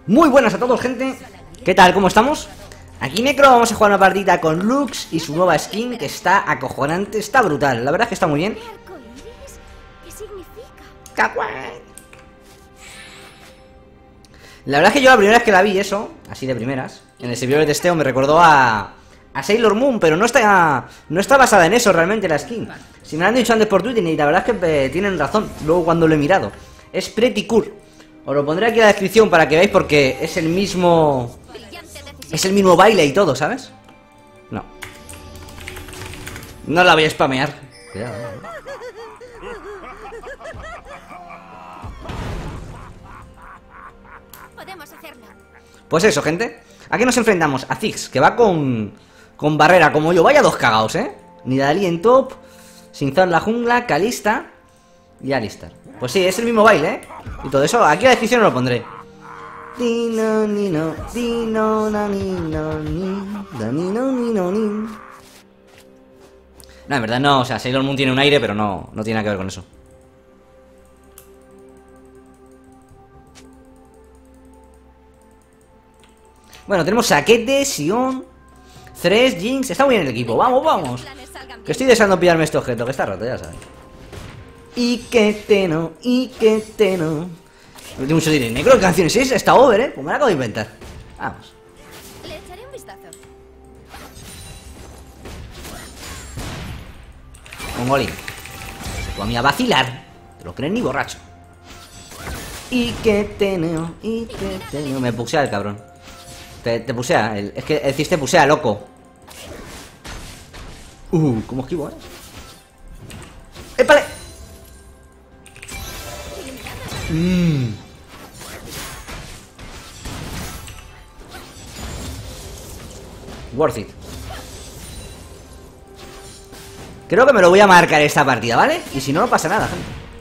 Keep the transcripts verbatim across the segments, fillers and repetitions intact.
Muy buenas a todos, gente. ¿Qué tal? ¿Cómo estamos? Aquí Necro, vamos a jugar una partida con Lux y su nueva skin, que está acojonante, está brutal. La verdad es que está muy bien. ¿Qué significa? ¡Kawaii! La verdad es que yo la primera vez que la vi eso, así de primeras, en el servidor de testeo me recordó a, a Sailor Moon, pero no está, no está basada en eso realmente la skin. Si me lo han dicho antes por Twitter y la verdad es que eh, tienen razón, luego cuando lo he mirado. Es pretty cool. Os lo pondré aquí en la descripción para que veáis porque es el mismo... Es el mismo baile y todo, ¿sabes? No. No la voy a spamear. Cuidado, ¿eh? Podemos hacerlo. Pues eso, gente. Aquí nos enfrentamos a Ziggs, que va con... Con barrera, como yo. Vaya dos cagaos, ¿eh? Nidalee en top, Sinzar en la jungla, Kalista y Alistar. Pues sí, es el mismo baile, ¿eh? Y todo eso, aquí en la descripción lo pondré. Dino, nino, dino, na, nino, ni, da, nino, nino, ni. No, en verdad no, o sea, Sailor Moon tiene un aire, pero no, no tiene nada que ver con eso. Bueno, tenemos Saquete, Sion, Thresh, Jinx, está muy bien el equipo, vamos, vamos. Que estoy deseando pillarme este objeto, que está roto, ya sabes. Y que te no, y que te no. No tengo mucho dinero. Necro, ¿qué canción es esa? Está over, ¿eh? Pues me la acabo de inventar. Vamos. Le echaré un vistazo. Mongolín. Se fue a mí a vacilar. Te lo creen ni borracho. Y que te no, y que te no. Me pusea el cabrón. Te, te pusea. El, es que el Cis te pusea, loco. Uh, ¿cómo esquivo, eh? ¡Épale! Mmm. Worth it. Creo que me lo voy a marcar esta partida, ¿vale? Y si no, no pasa nada, gente.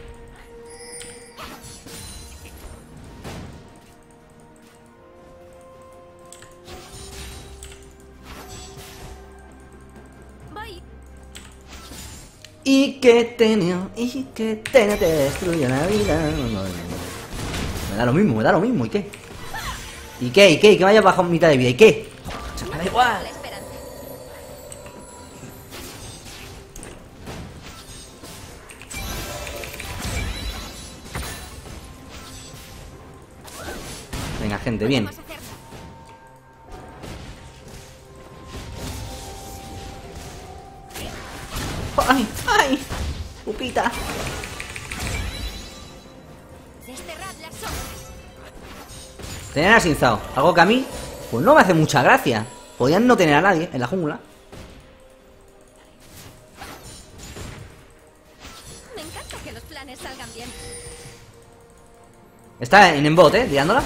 Voy. Y que tenía, y que tenía, te destruye la vida. Me da lo mismo, me da lo mismo, ¿y qué? ¿Y qué? ¿Y qué? ¿Y que me haya bajado mitad de vida? ¿Y qué? Se me da igual. La esperanza. Venga, gente, bien. Podemos hacerlo. ¡Ay! ¡Ay! ¡Pupita! Desterrad las sombras. Tener a Sinzao, algo que a mí, pues no me hace mucha gracia. Podían no tener a nadie en la jungla. Me encanta que los planes salgan bien. Está en embot, ¿eh? Tirándola.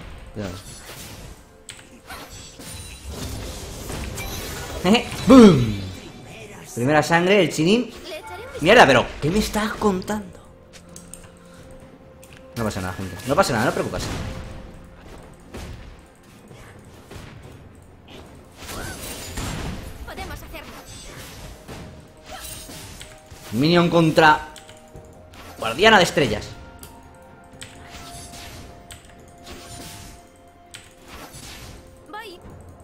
Jeje. ¡Bum! Primera sangre, el chinín. Le echaré un vistazo. Mierda, pero ¿qué me estás contando? No pasa nada, gente. No pasa nada, no preocupes. Podemos hacerlo. Minion contra Guardiana de Estrellas. Voy.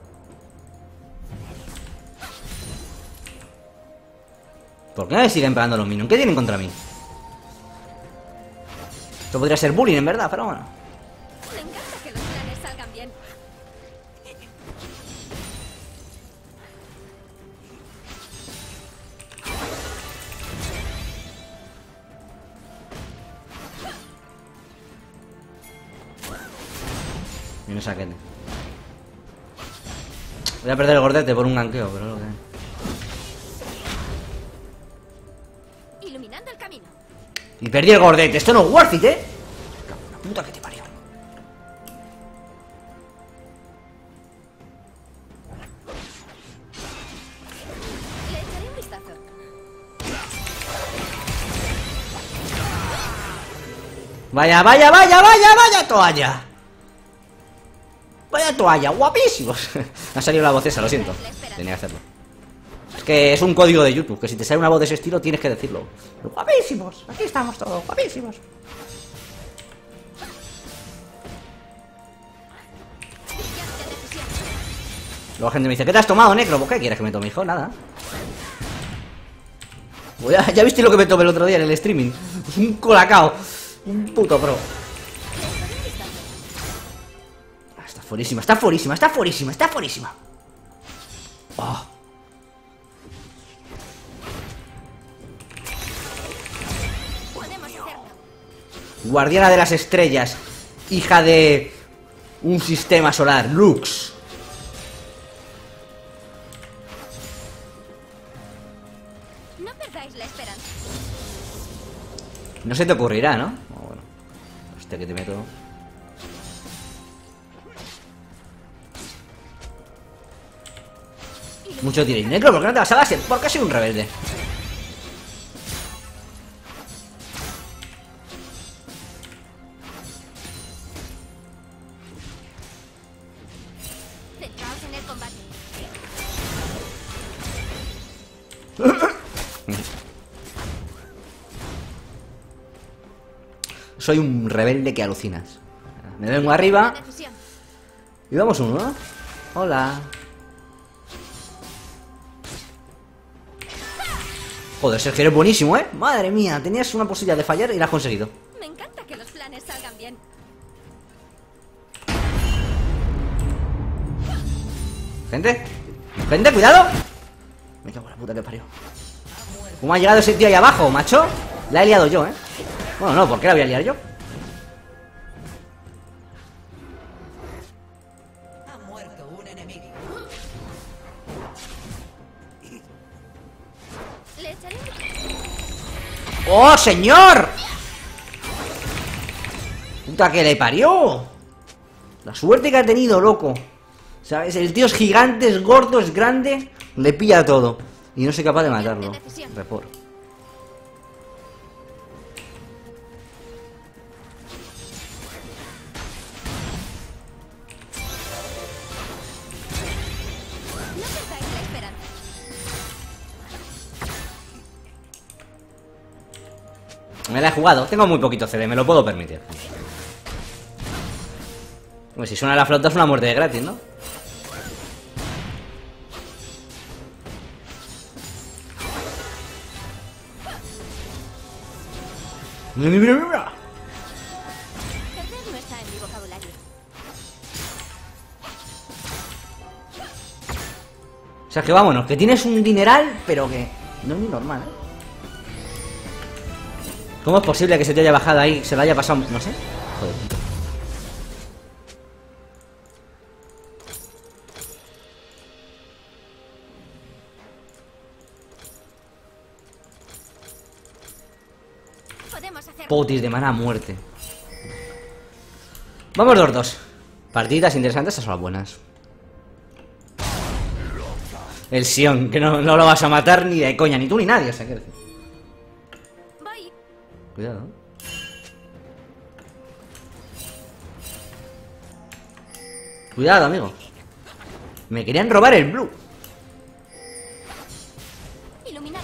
¿Por qué me siguen pegando los minions? ¿Qué tienen contra mí? Esto podría ser bullying, en verdad, pero bueno. Me encanta que los planes salgan bien. Y no saquete. Voy a perder el gordete por un ganqueo, pero es lo que hay. Iluminando el camino. Y perdí el gordete. Esto no es worth it, ¿eh? La puta que te parió. Le echaré un vistazo. Vaya, vaya, vaya, vaya, vaya toalla. Vaya toalla, guapísimos. Me ha salido la voz esa, lo siento. Tenía que hacerlo. Es que es un código de YouTube, que si te sale una voz de ese estilo tienes que decirlo. Guapísimos, aquí estamos todos, guapísimos. Luego la gente me dice, ¿qué te has tomado, Necro? ¿Por qué quieres que me tome, hijo? Nada. Pues ya, ya viste lo que me tomé el otro día en el streaming. Un colacao. Un puto pro. Ah, está fuerísima, está fuerísima, está fuerísima, está fuerísima. Oh. Podemos hacerlo. Guardiana de las estrellas. Hija de un sistema solar. Lux. No perdáis la esperanza. No se te ocurrirá, ¿no? Oh, bueno. Hostia, que te meto. Mucho tiréis. Necro, ¿por qué no te vas a base? Porque soy un rebelde. Centraos en el combate. Soy un rebelde que alucinas. Me vengo arriba. La decisión. Y vamos uno, ¿no? Hola. Joder, Sergio, eres buenísimo, ¿eh? Madre mía, tenías una posibilidad de fallar y la has conseguido. Me encanta que los planes salgan bien. Gente, gente, cuidado. Me cago en la puta que parió. ¿Cómo ha llegado ese tío ahí abajo, macho? La he liado yo, ¿eh? Bueno, no, ¿por qué la voy a liar yo? Ha muerto un enemigo. Le echaré un... ¡Oh, señor! ¡Puta que le parió! La suerte que ha tenido, loco. ¿Sabes? El tío es gigante, es gordo, es grande. Le pilla todo. Y no soy capaz de matarlo. Repor. No perdáis la esperanza. Me la he jugado. Tengo muy poquito C D, me lo puedo permitir. Pues si suena la flauta es una muerte de gratis, ¿no? Perder no está en mi vocabulario. O sea, que vámonos, que tienes un dineral, pero que no es ni normal, ¿eh? ¿Cómo es posible que se te haya bajado ahí, se lo haya pasado? No sé. Joder. Podemos hacerlo. Potis de mana a muerte. Vamos dos dos. Partiditas interesantes, esas son las buenas. El Sion, que no, no lo vas a matar ni de coña, ni tú ni nadie, o sea, quiero decir. Voy. Cuidado. Cuidado, amigo. Me querían robar el blue. Iluminar.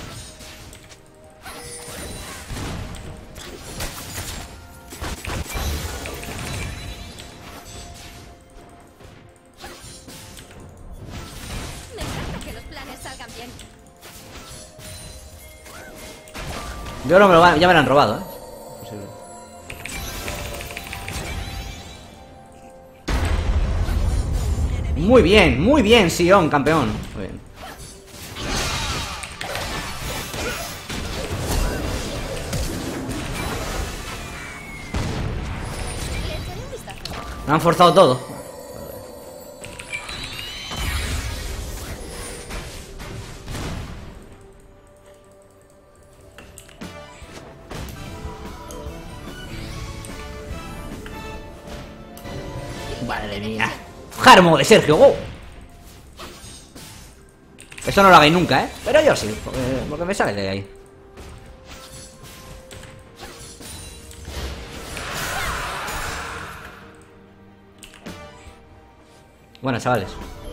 Me encanta que los planes salgan bien. Yo no me lo van, ya me lo han robado, ¿eh? Posible. Muy bien, muy bien, Sion, campeón. Muy bien. Le echaré un vistazo. Me han forzado todo. Madre mía. Jarmo de Sergio, go. Esto no lo hagáis nunca, ¿eh? Pero yo sí, porque, porque me sale de ahí. Bueno, chavales.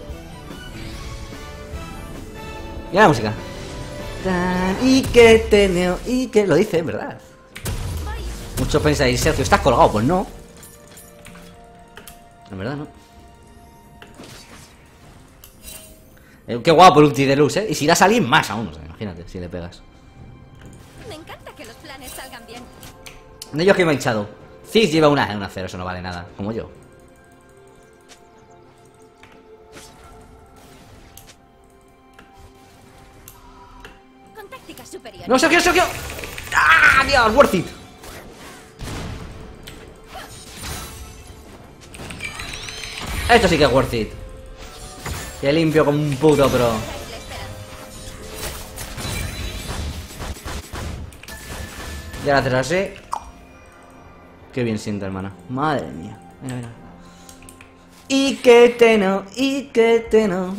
Y la música. Tan, y que teneo, y que lo dice, ¿verdad? Voy. Muchos pensáis, Sergio, ¿estás colgado? Pues no. En verdad no. Eh, qué guapo el ulti de Lux, ¿eh? Y si da a alguien más aún, o sea, imagínate, si le pegas. Me encanta que los planes salgan bien. De ellos que me ha echado. Ziggs lleva una, una cero, eso no vale nada, como yo. Con tácticas superiores. ¡No, Sergio, Sergio! ¡Ah, Dios! ¡Worth it! Esto sí que es worth it. Que limpio como un puto pro. Dais la esperanza. Y ahora haces así. Qué bien sienta, hermana. Madre mía. Mira, mira. Y que te no, y que te no.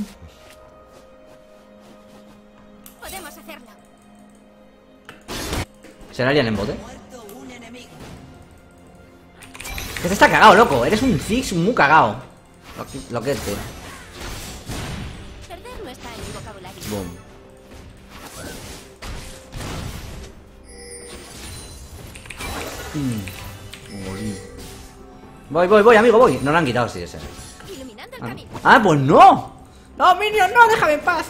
Podemos hacerlo. ¿Será alguien en bote? Muerto un enemigo. Que te está cagado, loco. Eres un Ziggs muy cagado. Lo que, lo que es, tío. Perder no está en mi vocabulario. Boom. Mm. Morí. Voy, voy, voy, amigo, voy. No lo han quitado, sí, ese. Iluminando el Ah, camino. ah, pues no. No, Minion, no, déjame en paz.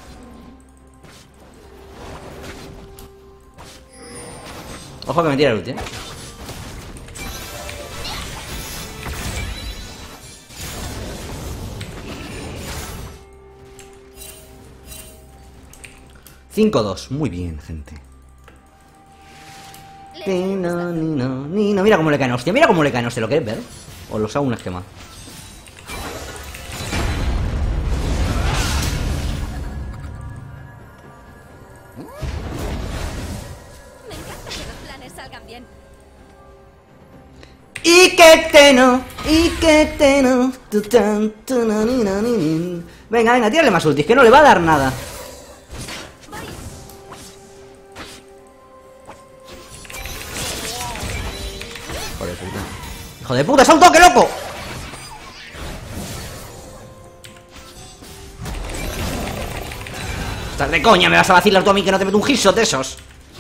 Ojo que me tira el ulti, ¿eh? cinco dos, muy bien, gente. Le- Ni no, ni no, ni no. Mira cómo le caen, hostia, mira cómo le caen, hostia, ¿lo queréis ver? Os los hago un esquema. Me encanta que los planes salgan bien. Y que te no, y que te no. Tu, tan, tu, na, ni, na, ni, ni. Venga, venga, tírale más ultis, que no le va a dar nada. Voy. Hijo de puta. Hijo de puta, ¡es un toque, loco! Estás de coña, me vas a vacilar tú a mí que no te meto un headshot de esos.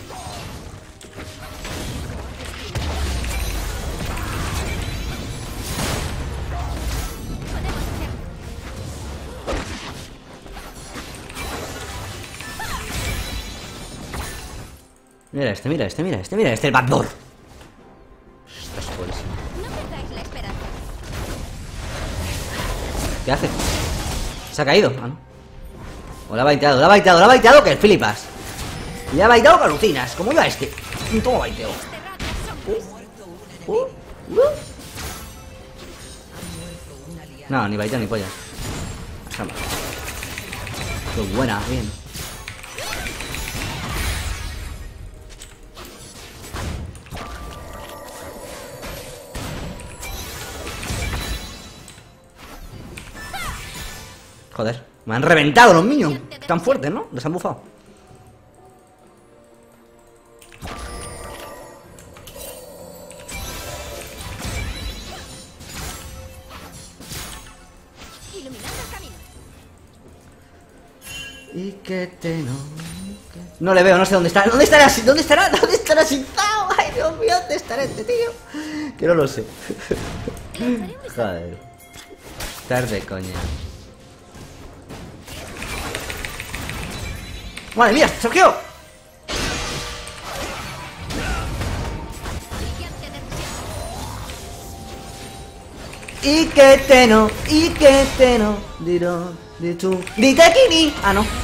Mira este, mira este, mira este, mira este, el backdoor. Estás buenísimo. No perdáis la esperanza. ¿Qué hace? Se ha caído. Ah, no. O la ha baiteado, la ha baiteado, la ha baiteado que flipas. Y la ha baiteado que alucinas. Como iba este. Toma baiteo. Desterrad las sombras. Uh, uh. No, ni baiteo ni polla. Vamos. Qué buena, bien. Joder, me han reventado los minions. Tan fuertes, ¿no? Les han bufado. Iluminando el camino. Y que te no. No le veo, no sé dónde está. ¿Dónde estará? ¿Dónde estará? ¿Dónde estará sentado? Ay, Dios mío, ¿dónde estará este tío? Que no lo sé. Le echaré un vistazo. Joder. Estás de coña. Madre mía, Sergio. Brillante decisión. Y que te no, y que te no. Diro, di tú. Ditekini. Ah, no.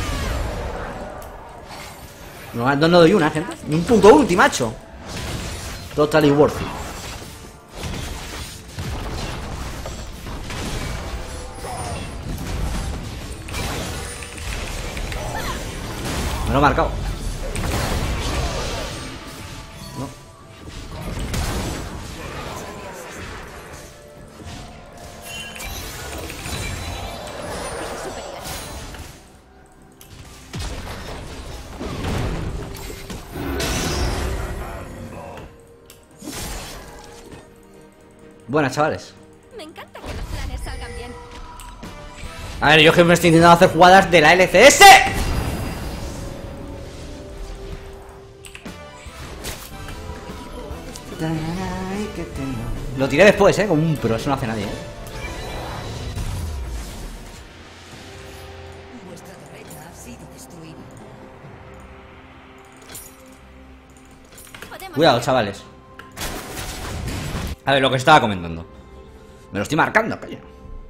No, no, no doy una, gente. Ni un punto ulti, macho. Totally worth it. Me lo he marcado. No. Superior. Buenas, chavales. Me encanta que los planes salgan bien. A ver, yo que me estoy intentando hacer jugadas de la L C S. Lo tiré después, eh, como un pro, eso no hace nadie, eh. Vuestra Cuidado, chavales. A ver, lo que estaba comentando. Me lo estoy marcando, coño.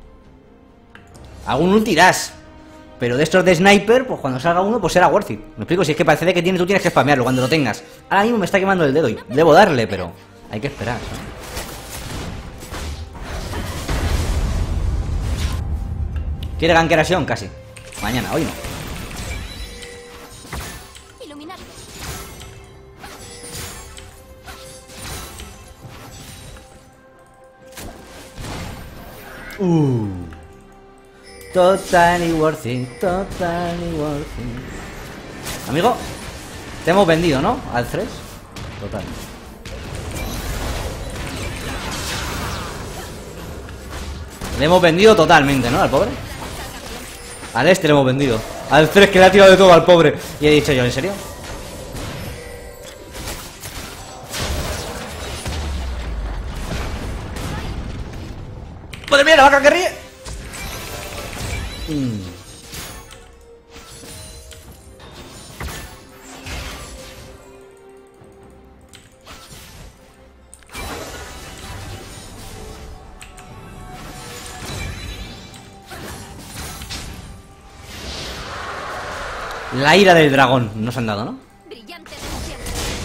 Algún ulti irás. Pero de estos de sniper, pues cuando salga uno, pues será worth it. Me explico, si es que parece que tiene, tú tienes que spamearlo cuando lo tengas. Ahora mismo me está quemando el dedo y debo darle, pero hay que esperar, ¿sabes? ¿Quiere gankear a Sion? Casi. Mañana, hoy no. Iluminar. Uh. Totally worth it, totally worth it. Amigo, te hemos vendido, ¿no? Al tres. Total. Le hemos vendido totalmente, ¿no? Al pobre. Al este le hemos vendido. Al tres que le ha tirado de todo al pobre. Y he dicho yo, ¿en serio? ¡Madre mía, la vaca que ríe! Mm. La ira del dragón nos han dado, ¿no? Brillante decisión.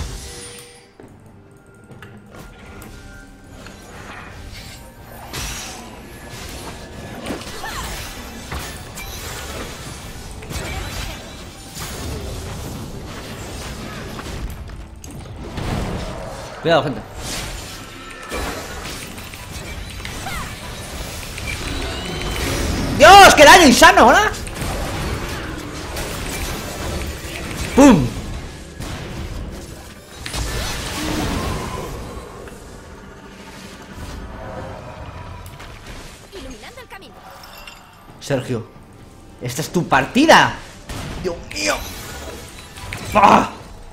Cuidado, gente. ¡Dios! ¡Qué daño insano! ¿Hola? ¡Pum! Iluminando el camino. Sergio, esta es tu partida. ¡Dios mío! ¡Ah!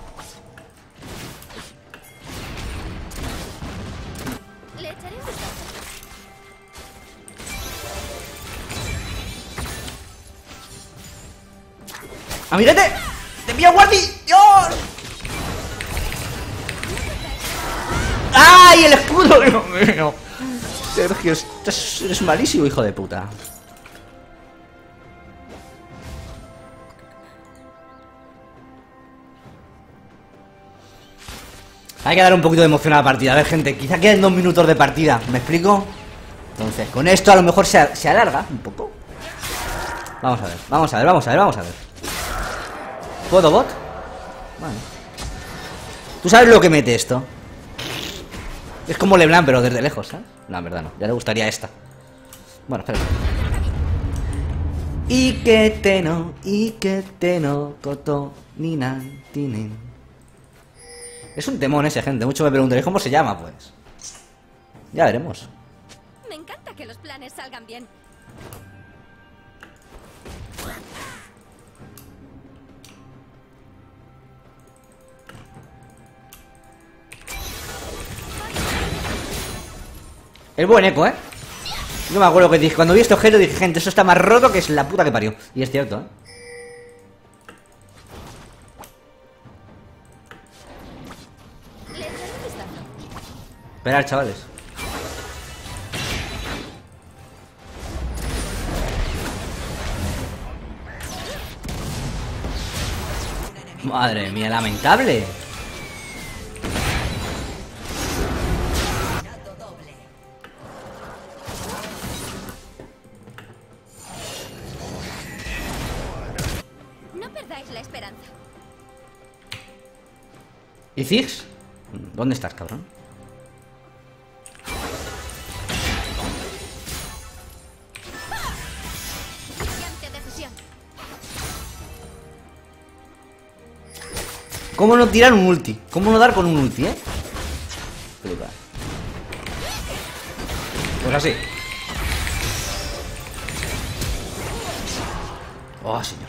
Le echaré un vistazo. ¡Amiguete! ¡Te envía Guardi! ¡Dios! ¡Ay, el escudo! ¡Dios mío! Sergio, estás, eres malísimo, hijo de puta. Hay que dar un poquito de emoción a la partida. A ver, gente, quizá queden dos minutos de partida. ¿Me explico? Entonces, con esto a lo mejor se, se alarga un poco. Vamos a ver, vamos a ver, vamos a ver, vamos a ver. ¿Puedo bot? Vale. ¿Tú sabes lo que mete esto? Es como LeBlanc, pero desde lejos, ¿sabes? No, en verdad no, ya le gustaría esta. Bueno, espera. Y que te no, y que te no, coto, ni nan, tinin. Es un temón ese, gente. Mucho me preguntaréis cómo se llama, pues. Ya veremos. Me encanta que los planes salgan bien. Es buen eco, ¿eh? Yo me acuerdo que dije, cuando vi este objeto dije, gente, eso está más roto que es la puta que parió. Y es cierto, ¿eh? Le echaré un vistazo. Esperad, chavales. Madre mía, lamentable. No perdáis la esperanza. ¿Y Ziggs? ¿Dónde estás, cabrón? Brillante decisión. ¿Cómo no tirar un ulti? ¿Cómo no dar con un ulti, eh? Flipa. Pues así. Oh, señor.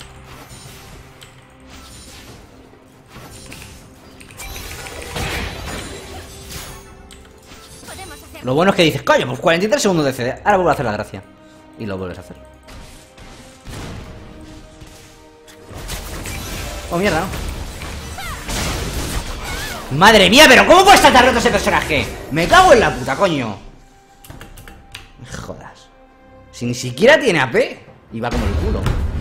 Podemos hacer. Lo bueno es que dices, coño, pues cuarenta y tres segundos de C D. Ahora vuelvo a hacer la gracia. Y lo vuelves a hacer. Oh, mierda, ¿no? Madre mía, pero ¿cómo puede estar tan roto ese personaje? Me cago en la puta, coño. Jodas. Si ni siquiera tiene A P. Y va como el culo.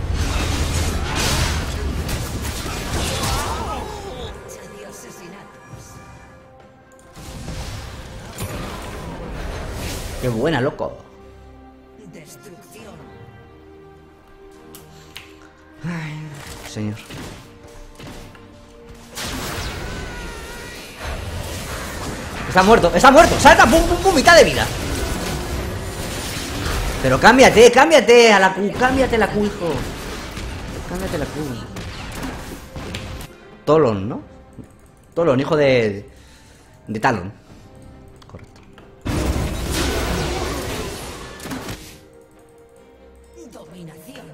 Qué buena, loco. Destrucción. Ay, señor. Está muerto, está muerto. Salta, pum, pum, pum, mitad de vida. Pero cámbiate, cámbiate a la Q, cámbiate la Q, hijo. Cámbiate la Q. Tolon, ¿no? Tolon, hijo de... de Talon. Correcto. Dominación.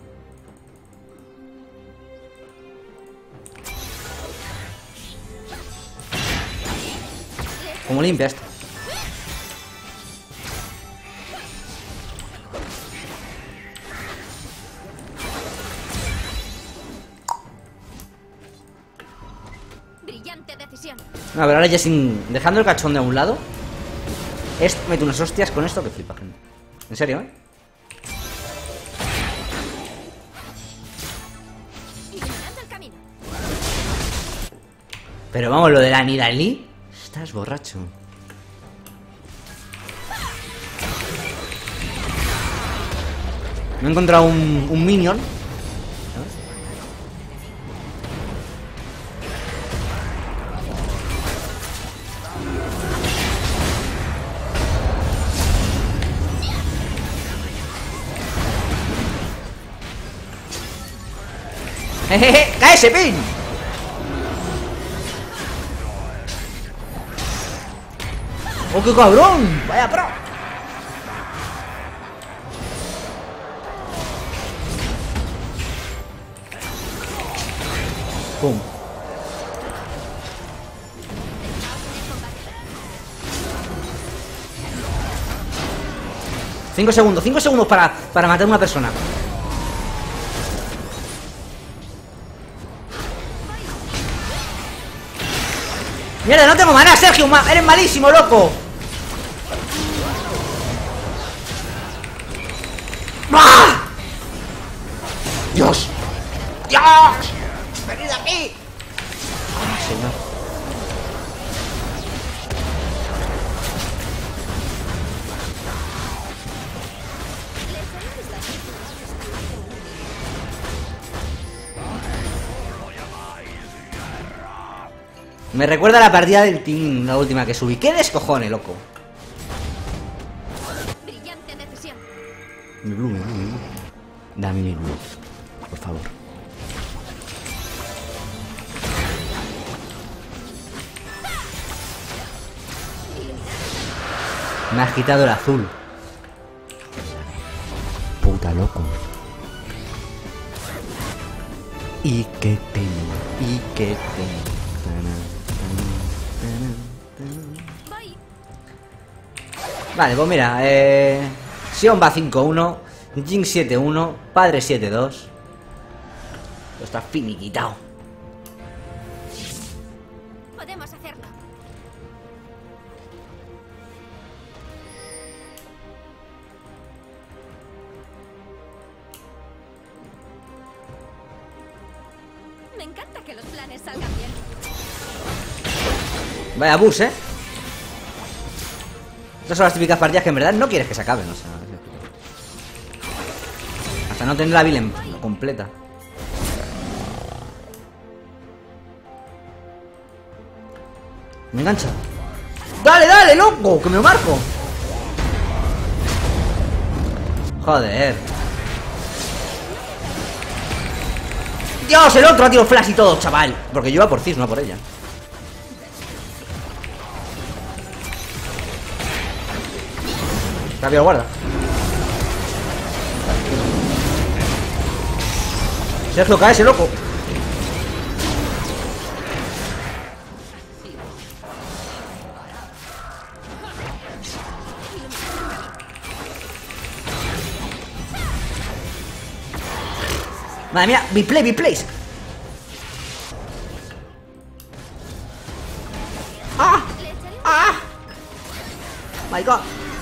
¿Cómo limpia esto? Brillante decisión. No, pero ahora ya sin... dejando el cachón de un lado. Esto, mete unas hostias con esto que flipa, gente. En serio, ¿eh? Iluminando el camino. Pero vamos, lo de la Nidalee. Estás borracho. Me he encontrado un, un minion. Jejeje, ¡cae ese pin! ¡Oh, qué cabrón! ¡Vaya pro! ¡Pum! Cinco segundos, cinco segundos para, para matar a una persona. ¡Mierda, no tengo maná, Sergio! Ma ¡Eres malísimo, loco! ¡Ah! ¡Dios! ¡Dios! ¡Venid aquí! ¡Ah, señor! Me recuerda a la partida del team, la última que subí. ¡Qué descojone, loco! Brillante decisión. Mi blue, mi blue, mi blue. Dame mi blue, por favor. Me has quitado el azul. Puta loco. Y que tengo, y que tengo. Voy. Vale, pues mira, eh... Sion va cinco uno, Jinx siete uno, Padre siete dos. Está finiquitado. Podemos hacerlo. Me encanta que los planes salgan bien. Vaya bus, ¿eh? Estas son las típicas partidas que en verdad no quieres que se acaben, o sea... Hasta no tener la build en- completa. Me engancha. ¡Dale, dale, loco! ¡Que me lo marco! Joder. Dios, el otro ha tirado flash y todo, chaval. Porque yo iba por Cis, no por ella. Rápido, guarda. Sergio, cae ese loco. Madre mía, mi play, mi place. my god.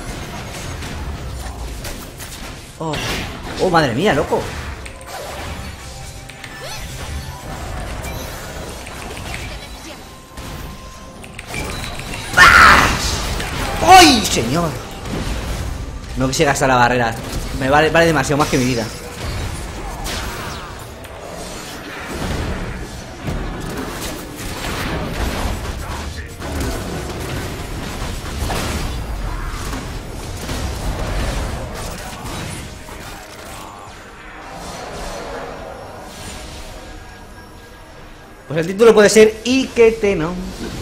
Oh, oh madre mía, loco. ¡Ay, señor! No quise gastar la barrera. Me vale, vale demasiado más que mi vida. Pues el título puede ser Iquete, ¿no?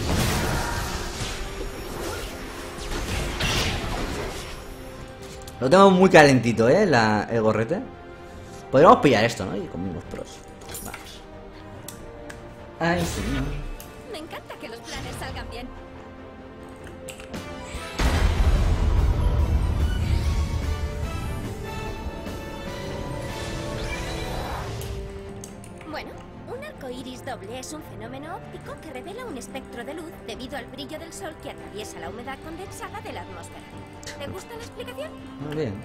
Lo tengo muy calentito, ¿eh? La, el gorrete. Podríamos pillar esto, ¿no? Y con mismos pros. Vamos. Ay, señor. Me encanta que los planes salgan bien. Bueno, un arco iris doble es un fenómeno óptico que revela un espectro de luz debido al brillo del sol que atraviesa la humedad condensada de la atmósfera. ¿Te gusta la explicación? Muy bien.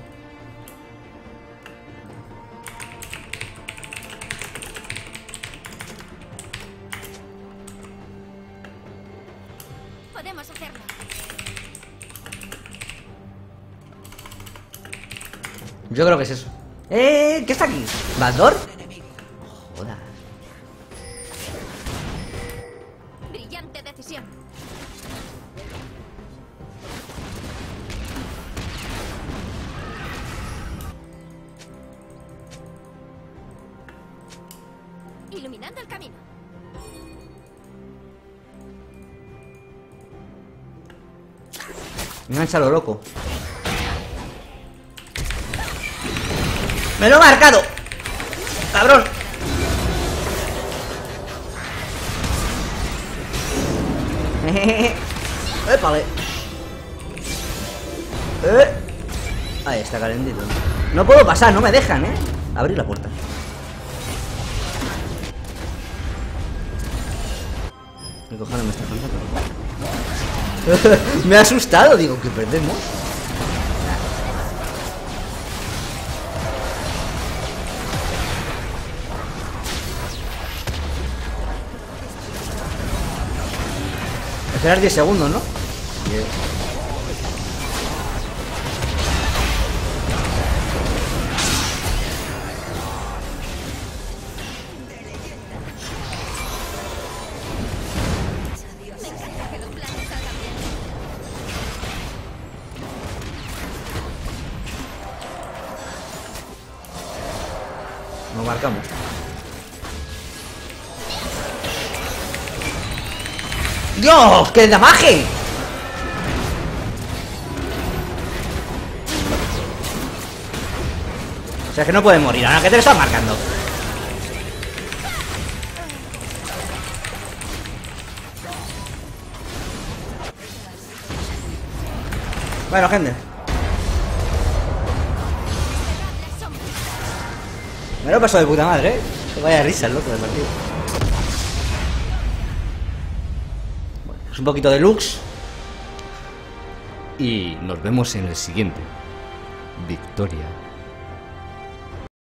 Podemos hacerlo. Yo creo que es eso. ¡Eh! ¿Qué está aquí? ¿Baldor? Joder. Brillante decisión. Iluminando el camino. Engancha lo loco. ¡Me lo he marcado! ¡Cabrón! ¡Épale! ¡Eh! Ahí está, calentito. No puedo pasar, no me dejan, ¿eh? Abrir la puerta. ¿Qué cojones me está pasando? Me ha asustado, digo, que perdemos. Esperar diez segundos, ¿no? diez. Me encanta que los planes salgan bien. Nos marcamos. ¡Dios! ¡Qué damaje! O sea, que no puede morir. Ahora que te lo estás marcando. Bueno, gente. Me lo he pasado de puta madre, ¿eh? Que vaya risa el loco del partido. Bueno, pues un poquito de lux. Y nos vemos en el siguiente. Victoria.